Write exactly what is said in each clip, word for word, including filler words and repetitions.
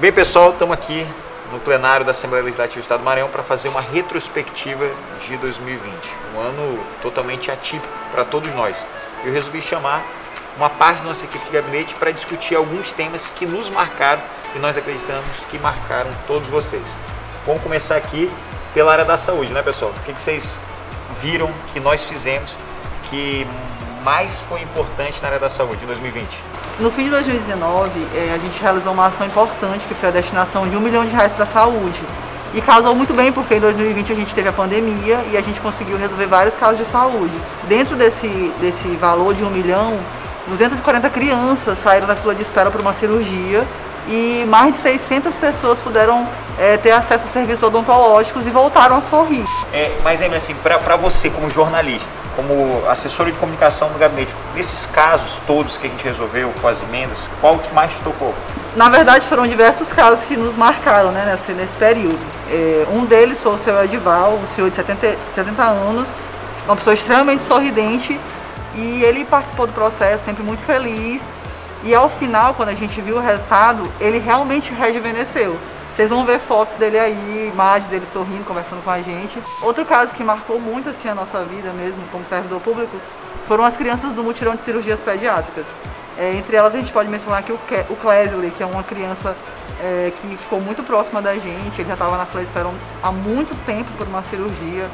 Bem, pessoal, estamos aqui no plenário da Assembleia Legislativa do Estado do Maranhão para fazer uma retrospectiva de dois mil e vinte, um ano totalmente atípico para todos nós. Eu resolvi chamar uma parte da nossa equipe de gabinete para discutir alguns temas que nos marcaram e nós acreditamos que marcaram todos vocês. Vamos começar aqui pela área da saúde, né, pessoal? O que vocês viram que nós fizemos que mais foi importante na área da saúde em dois mil e vinte? No fim de dois mil e dezenove, a gente realizou uma ação importante, que foi a destinação de um milhão de reais para a saúde. E casou muito bem, porque em dois mil e vinte a gente teve a pandemia e a gente conseguiu resolver vários casos de saúde. Dentro desse, desse valor de um milhão, duzentas e quarenta crianças saíram da fila de espera para uma cirurgia e mais de seiscentas pessoas puderam é, ter acesso a serviços odontológicos e voltaram a sorrir. É, mas, Emily, assim, para você como jornalista, como assessora de comunicação do gabinete, nesses casos todos que a gente resolveu com as emendas, qual que mais te tocou? Na verdade, foram diversos casos que nos marcaram, né, nesse, nesse período. É, um deles foi o seu Edival, um senhor de setenta, setenta anos, uma pessoa extremamente sorridente, e ele participou do processo sempre muito feliz. E ao final, quando a gente viu o resultado, ele realmente rejuvenesceu. Vocês vão ver fotos dele aí, imagens dele sorrindo, conversando com a gente. Outro caso que marcou muito assim, a nossa vida mesmo, como servidor público, foram as crianças do mutirão de cirurgias pediátricas. É, entre elas a gente pode mencionar aqui o, Ke o Clesley, que é uma criança é, que ficou muito próxima da gente. Ele já estava na fila de espera há muito tempo por uma cirurgia.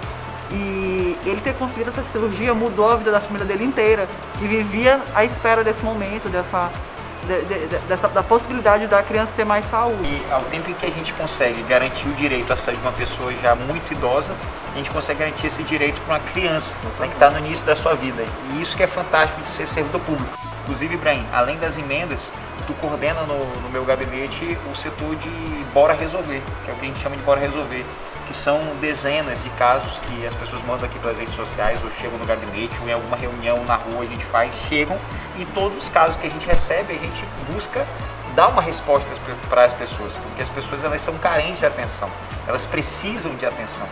E ele ter conseguido essa cirurgia mudou a vida da família dele inteira, que vivia à espera desse momento, dessa, de, de, dessa da possibilidade da criança ter mais saúde. E ao tempo em que a gente consegue garantir o direito à saúde de uma pessoa já muito idosa, a gente consegue garantir esse direito para uma criança, né, que está no início da sua vida. E isso que é fantástico de ser servidor público. Inclusive, Ibrahim, além das emendas, tu coordena no, no meu gabinete o setor de Bora Resolver, que é o que a gente chama de Bora Resolver, que são dezenas de casos que as pessoas mandam aqui pelas redes sociais, ou chegam no gabinete, ou em alguma reunião na rua a gente faz, chegam, e todos os casos que a gente recebe, a gente busca dar uma resposta para as pessoas, porque as pessoas elas são carentes de atenção, elas precisam de atenção,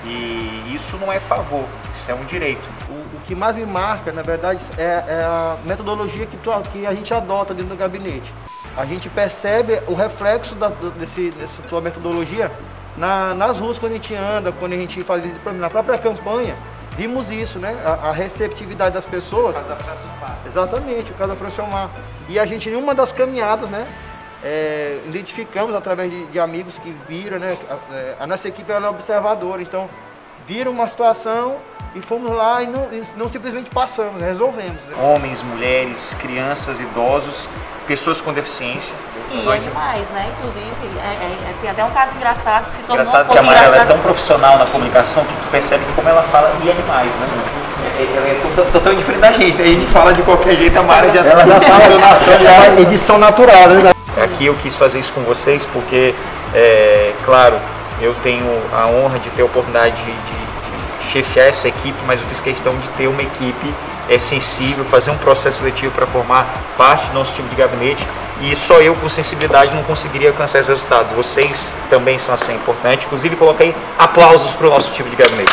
e isso não é favor, isso é um direito. O, o que mais me marca, na verdade, é, é a metodologia que, tu, que a gente adota dentro do gabinete. A gente percebe o reflexo da, desse, dessa tua metodologia Na, nas ruas, quando a gente anda, quando a gente faz na própria campanha, vimos isso, né? A, a receptividade das pessoas. O caso da Francilmar. Exatamente, o caso da Francilmar. E a gente, em uma das caminhadas, né? É, identificamos através de, de amigos que viram, né? A, a nossa equipe era observadora, então viram uma situação e fomos lá e não, e não simplesmente passamos, resolvemos. Né? Homens, mulheres, crianças, idosos, pessoas com deficiência. E Nós... animais, né? Inclusive, é, é, tem até um caso engraçado que se tornou engraçado um que a Mara engraçado. Ela é tão profissional na comunicação que tu percebe que como ela fala e animais, né? Ela é totalmente diferente da gente, né? A gente fala de qualquer jeito, a Mara já ela já fala donação, já é edição natural, né? Aqui eu quis fazer isso com vocês porque, é, claro, eu tenho a honra de ter a oportunidade de, de, de chefiar essa equipe, mas eu fiz questão de ter uma equipe é, sensível, fazer um processo seletivo para formar parte do nosso time de gabinete. E só eu, com sensibilidade, não conseguiria alcançar esse resultado. Vocês também são assim importantes. Inclusive, coloquei aplausos para o nosso time de gabinete.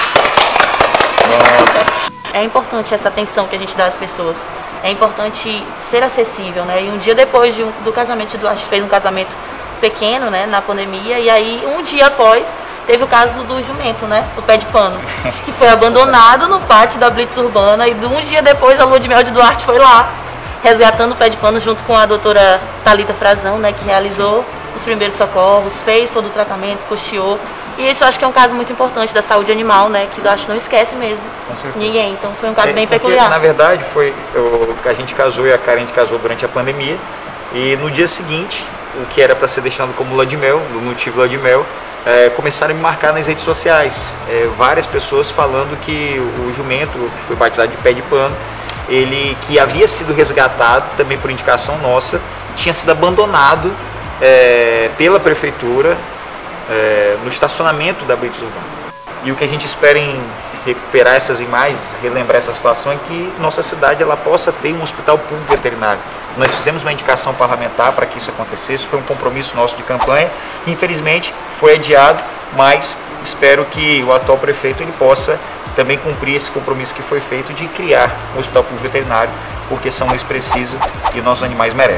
É importante essa atenção que a gente dá às pessoas. É importante ser acessível, né? E um dia depois de um, do casamento, do, a gente fez um casamento pequeno, né? Na pandemia. E aí, um dia após, teve o caso do jumento, né? O pé de pano. Que foi abandonado no pátio da Blitz Urbana. E um dia depois, a lua de mel de Duarte foi lá, resgatando o pé de pano junto com a doutora Thalita Frazão, né, que realizou os primeiros socorros, fez todo o tratamento, custeou. E isso eu acho que é um caso muito importante da saúde animal, né, que eu acho que não esquece mesmo ninguém. Então foi um caso é, bem porque, peculiar. Na verdade, foi eu, a gente casou e a Karen casou durante a pandemia. E no dia seguinte, o que era para ser destinado como lua de mel, no motivo lua de mel, é, começaram a me marcar nas redes sociais. É, várias pessoas falando que o jumento, que foi batizado de pé de pano, ele que havia sido resgatado, também por indicação nossa, tinha sido abandonado é, pela prefeitura é, no estacionamento da Blitz Urbana. E o que a gente espera em recuperar essas imagens, relembrar essa situação, é que nossa cidade ela possa ter um hospital público veterinário. Nós fizemos uma indicação parlamentar para que isso acontecesse, foi um compromisso nosso de campanha, infelizmente foi adiado, mas espero que o atual prefeito ele possa também cumprir esse compromisso que foi feito de criar um hospital público veterinário, porque São Luís precisa e nossos animais merecem.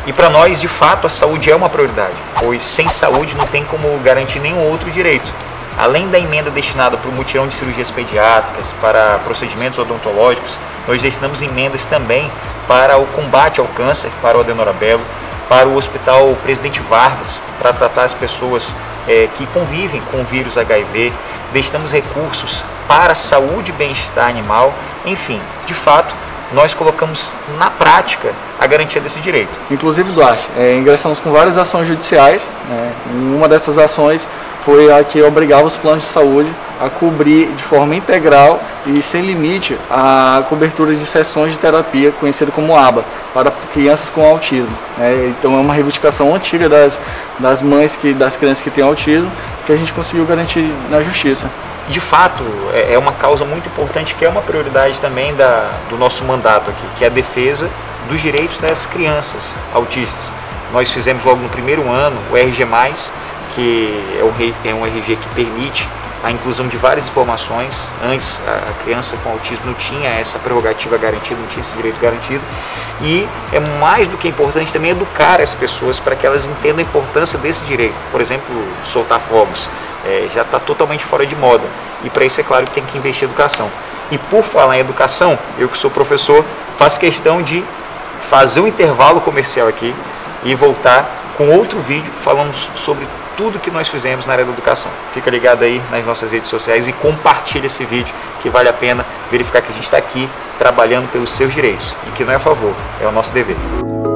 E para nós, de fato, a saúde é uma prioridade, pois sem saúde não tem como garantir nenhum outro direito. Além da emenda destinada para o mutirão de cirurgias pediátricas, para procedimentos odontológicos, nós destinamos emendas também para o combate ao câncer, para o adenorabelo, para o Hospital Presidente Vargas, para tratar as pessoas é, que convivem com o vírus H I V, destinamos recursos para a saúde e bem-estar animal, enfim, de fato, nós colocamos na prática a garantia desse direito. Inclusive, Duarte, é, ingressamos com várias ações judiciais, né? Uma dessas ações foi a que obrigava os planos de saúde a cobrir de forma integral e sem limite a cobertura de sessões de terapia, conhecida como A B A, para crianças com autismo. Né? Então é uma reivindicação antiga das, das mães, que, das crianças que têm autismo, que a gente conseguiu garantir na justiça. De fato, é uma causa muito importante, que é uma prioridade também da, do nosso mandato aqui, que é a defesa dos direitos das crianças autistas. Nós fizemos logo no primeiro ano o R G mais, que é um R G que permite a inclusão de várias informações. Antes, a criança com autismo não tinha essa prerrogativa garantida, não tinha esse direito garantido. E é mais do que importante também educar as pessoas para que elas entendam a importância desse direito. Por exemplo, soltar fogos é, já está totalmente fora de moda. E para isso, é claro, que tem que investir em educação. E por falar em educação, eu que sou professor, faço questão de fazer um intervalo comercial aqui e voltar com outro vídeo falando sobre tudo que nós fizemos na área da educação. Fica ligado aí nas nossas redes sociais e compartilha esse vídeo, que vale a pena verificar que a gente está aqui trabalhando pelos seus direitos e que não é a favor, é o nosso dever.